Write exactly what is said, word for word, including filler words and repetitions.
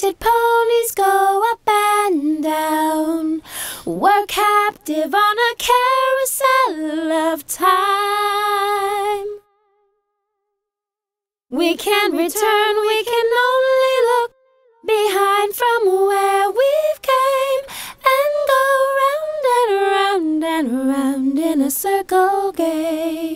Two-footed ponies go up and down. We're captive on a carousel of time. We can't return, we can only look behind from where we've came, and go round and round and round in a circle game.